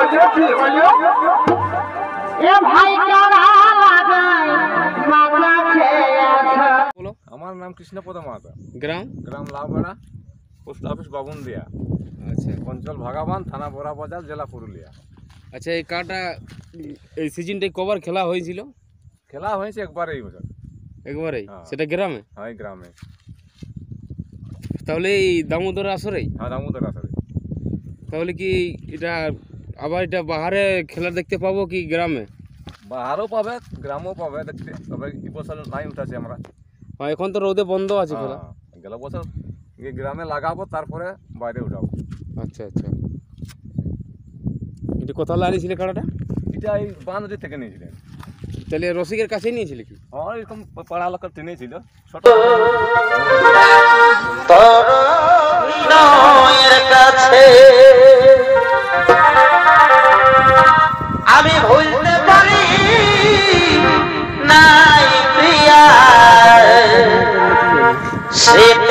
আমার নাম কৃষ্ণপদ মাহাতো, গ্রাম গ্রাম লাউবেড়া, পোস্ট অফিস বাবুন্দিয়া, আচ্ছা অঞ্চল ভাগাবান, থানা বোরা বাজার, জেলা পুরুলিয়া। আচ্ছা, এই কাটা এই সিজনটাই কবার খেলা হয়েছিল? খেলা হয়েছে একবার এই বছর। একবারেই? হ্যাঁ। সেটা গ্রামে? হ্যাঁ, গ্রামে। তাহলে এই দামোদর আসরেই? হ্যাঁ, দামোদর আসরে। তাহলে কি এটা আবার এটা বাহারে খেলা দেখতে পাবো কি গ্রামে? বাহারও পাবে, গ্রামও পাবে দেখতে, তবে এই বছর নাই উঠাছি আমরা। হ্যাঁ, এখন তো রোদে বন্ধ আছে খেলা। গেল বছর গ্রামে লাগাবো, তারপরে বাইরে উঠাবো। আচ্ছা আচ্ছা, এটা কোথাও আনিছিলে কাটাটা? এটা এই বাঁধটি থেকে নিয়েছিলেন। তাহলে রসিকের কাছেই নিয়েছিলে কি? হ্যাঁ, এরকম পাড়া লোকের টেনেছিল ছোট। কাছে আমি ভুলতে পারি নাই প্রিয়া, সে